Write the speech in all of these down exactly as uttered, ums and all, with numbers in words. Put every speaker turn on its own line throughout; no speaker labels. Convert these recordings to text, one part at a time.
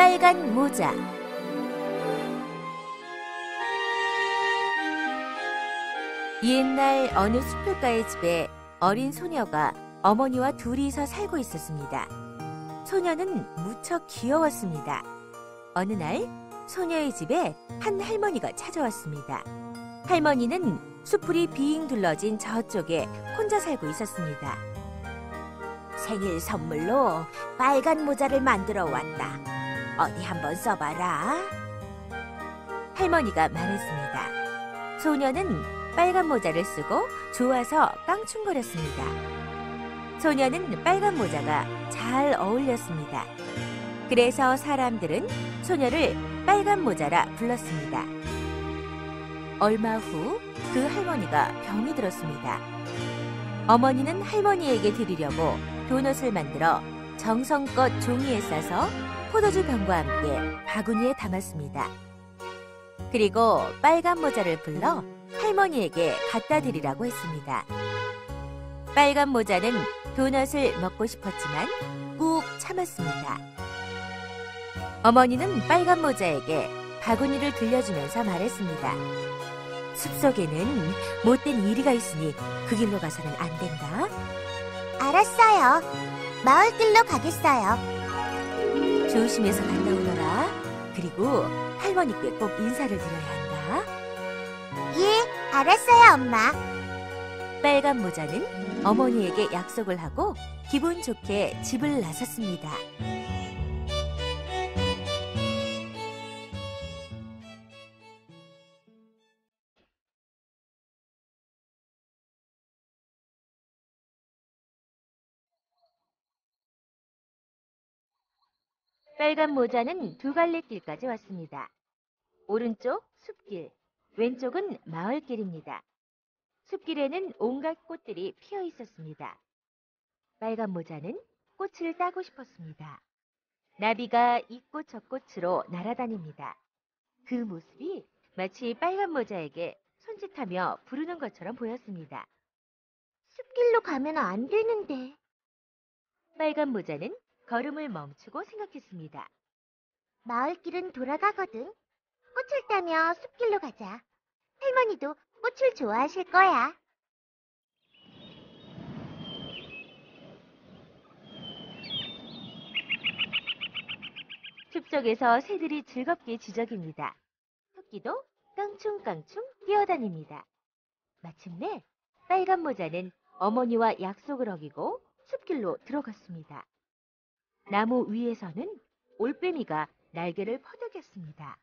빨간 모자. 옛날 어느 숲을가의 집에 어린 소녀가 어머니와 둘이서 살고 있었습니다. 소녀는 무척 귀여웠습니다. 어느 날 소녀의 집에 한 할머니가 찾아왔습니다. 할머니는 수풀이 빙 둘러진 저쪽에 혼자 살고 있었습니다. 생일 선물로 빨간 모자를 만들어 왔다. 어디 한번 써봐라. 할머니가 말했습니다. 소녀는 빨간 모자를 쓰고 좋아서 깡충거렸습니다. 소녀는 빨간 모자가 잘 어울렸습니다. 그래서 사람들은 소녀를 빨간 모자라 불렀습니다. 얼마 후 그 할머니가 병이 들었습니다. 어머니는 할머니에게 드리려고 도넛을 만들어 정성껏 종이에 싸서 포도주 병과 함께 바구니에 담았습니다. 그리고 빨간 모자를 불러 할머니에게 갖다 드리라고 했습니다. 빨간 모자는 도넛을 먹고 싶었지만 꾹 참았습니다. 어머니는 빨간 모자에게 바구니를 들려주면서 말했습니다. 숲속에는 못된 이리가 있으니 그 길로 가서는 안 된다.
알았어요. 마을길로 가겠어요.
조심해서 갔다 오너라. 그리고 할머니께 꼭 인사를 드려야 한다.
예, 알았어요, 엄마.
빨간 모자는 어머니에게 약속을 하고 기분 좋게 집을 나섰습니다. 빨간 모자는 두 갈래 길까지 왔습니다. 오른쪽 숲길, 왼쪽은 마을길입니다. 숲길에는 온갖 꽃들이 피어 있었습니다. 빨간 모자는 꽃을 따고 싶었습니다. 나비가 이 꽃 저 꽃으로 날아다닙니다. 그 모습이 마치 빨간 모자에게 손짓하며 부르는 것처럼 보였습니다.
숲길로 가면 안 되는데.
빨간 모자는 걸음을 멈추고 생각했습니다.
마을길은 돌아가거든. 꽃을 따며 숲길로 가자. 할머니도 꽃을 좋아하실 거야.
숲속에서 새들이 즐겁게 지저깁니다. 토끼도 깡충깡충 뛰어다닙니다. 마침내 빨간 모자는 어머니와 약속을 어기고 숲길로 들어갔습니다. 나무 위에서는 올빼미가 날개를 퍼덕였습니다.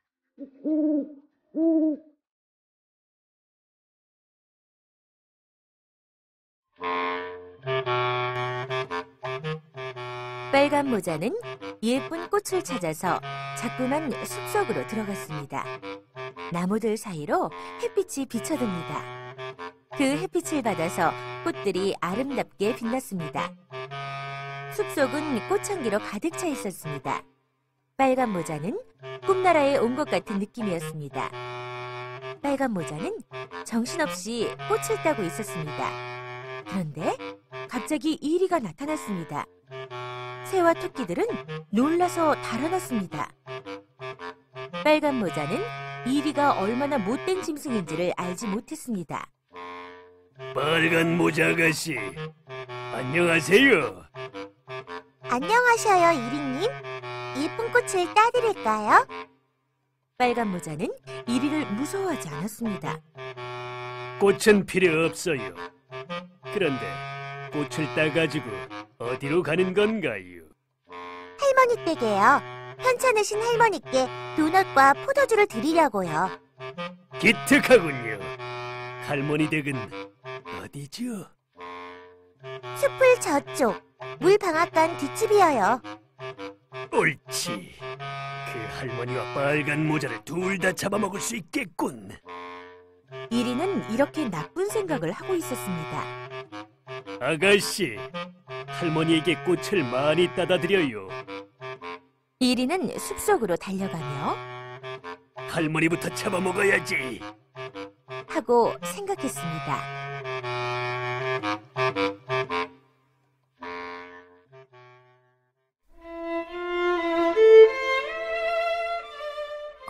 빨간 모자는 예쁜 꽃을 찾아서 자꾸만 숲속으로 들어갔습니다. 나무들 사이로 햇빛이 비쳐듭니다. 그 햇빛을 받아서 꽃들이 아름답게 빛났습니다. 숲속은 꽃향기로 가득 차 있었습니다. 빨간 모자는 꿈나라에 온 것 같은 느낌이었습니다. 빨간 모자는 정신없이 꽃을 따고 있었습니다. 그런데 갑자기 이리가 나타났습니다. 새와 토끼들은 놀라서 달아났습니다. 빨간 모자는 이리가 얼마나 못된 짐승인지를 알지 못했습니다.
빨간 모자 아가씨, 안녕하세요.
안녕하셔요, 이리님. 예쁜 꽃을 따드릴까요?
빨간 모자는 이리를 무서워하지 않았습니다.
꽃은 필요 없어요. 그런데 꽃을 따가지고 어디로 가는 건가요?
할머니 댁에요. 편찮으신 할머니께 도넛과 포도주를 드리려고요.
기특하군요. 할머니 댁은 어디죠?
숲을 저쪽, 물방앗간 뒷집이어요.
옳지. 그 할머니와 빨간 모자를 둘 다 잡아먹을 수 있겠군.
이리는 이렇게 나쁜 생각을 하고 있었습니다.
아가씨, 할머니에게 꽃을 많이 따다 드려요.
이리는 숲속으로 달려가며
할머니부터 잡아먹어야지
하고 생각했습니다.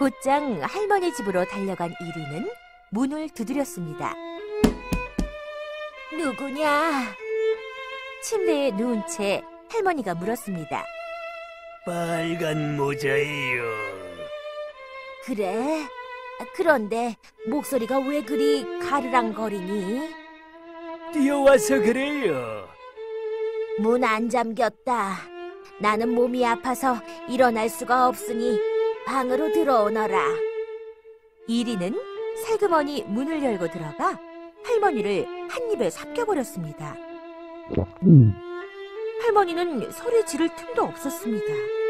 곧장 할머니 집으로 달려간 이리는 문을 두드렸습니다. 누구냐? 침대에 누운 채 할머니가 물었습니다.
빨간 모자예요.
그래? 그런데 목소리가 왜 그리 가르랑거리니?
뛰어와서 그래요.
문 안 잠겼다. 나는 몸이 아파서 일어날 수가 없으니 방으로 들어오너라.
이리는 살그머니 문을 열고 들어가 할머니를 한 입에 삼켜버렸습니다. 할머니는 소리 지를 틈도 없었습니다.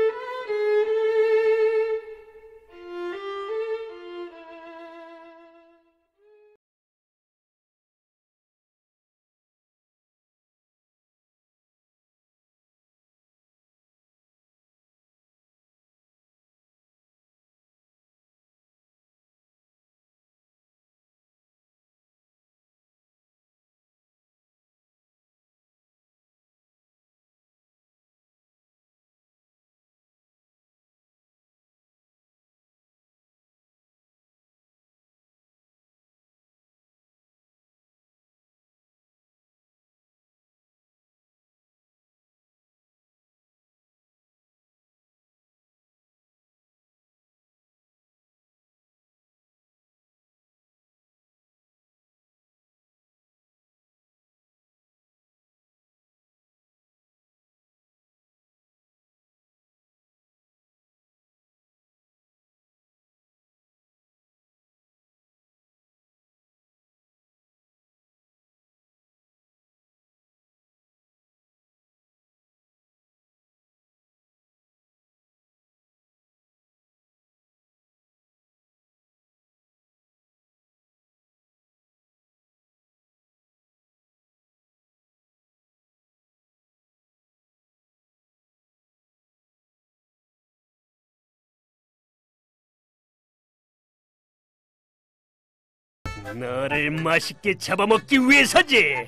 너를 맛있게 잡아먹기 위해서지.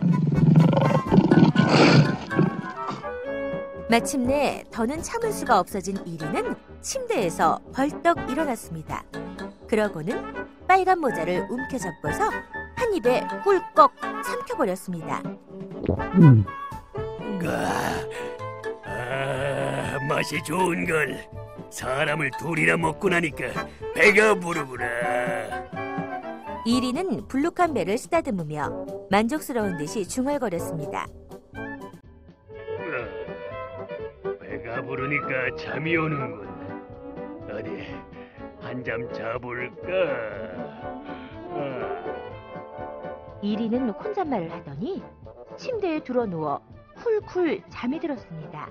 마침내 더는 참을 수가 없어진 이리는 침대에서 벌떡 일어났습니다. 그러고는 빨간 모자를 움켜잡고서 한 입에 꿀꺽 삼켜버렸습니다.
아, 아, 맛이 좋은 걸. 사람을 둘이나 먹고 나니까 배가 부르구나.
이리는 불룩한 배를 쓰다듬으며 만족스러운 듯이 중얼거렸습니다.
아, 배가 부르니까 잠이 오는군. 어디 한잠 자볼까? 아.
이리는 혼잣말을 하더니 침대에 드러누워 쿨쿨 잠이 들었습니다.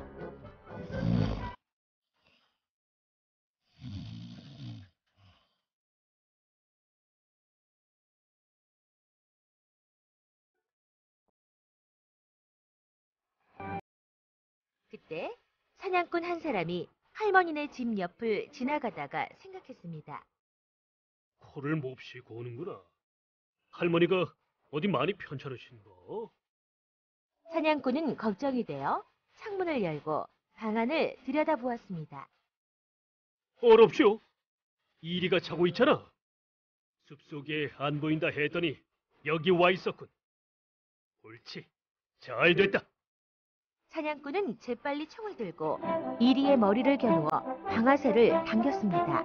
그때 사냥꾼 한 사람이 할머니네 집 옆을 지나가다가 생각했습니다.
코를 몹시 고는구나. 할머니가 어디 많이 편찮으신가?
사냥꾼은 걱정이 되어 창문을 열고 방 안을 들여다보았습니다.
어렵쇼. 이리가 자고 있잖아. 숲속에 안 보인다 했더니 여기 와 있었군. 옳지. 잘 됐다.
사냥꾼은 재빨리 총을 들고 이리의 머리를 겨누어 방아쇠를 당겼습니다.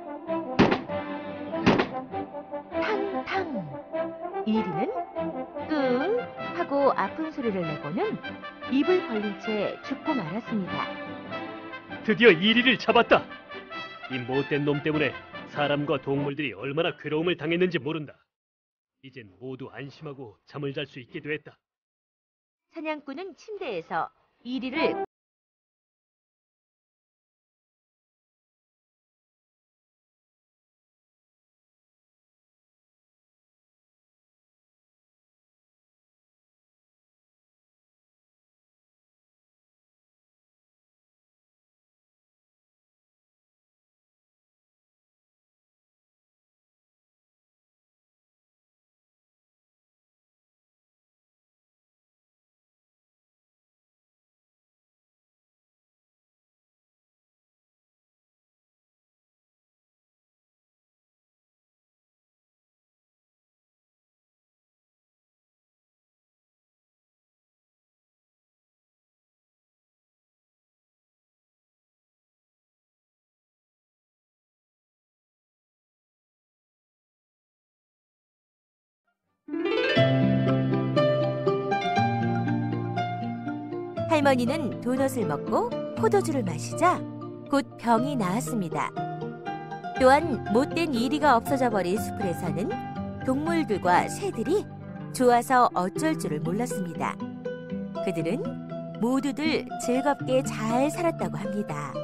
탕탕! 이리는 끙 하고 아픈 소리를 내고는 입을 벌린 채 죽고 말았습니다.
드디어 이리를 잡았다. 이 못된 놈 때문에 사람과 동물들이 얼마나 괴로움을 당했는지 모른다. 이젠 모두 안심하고 잠을 잘 수 있게 됐다.
사냥꾼은 침대에서 이리를 할머니는 도넛을 먹고 포도주를 마시자 곧 병이 나았습니다. 또한 못된 이리가 없어져 버린 숲에서는 동물들과 새들이 좋아서 어쩔 줄을 몰랐습니다. 그들은 모두들 즐겁게 잘 살았다고 합니다.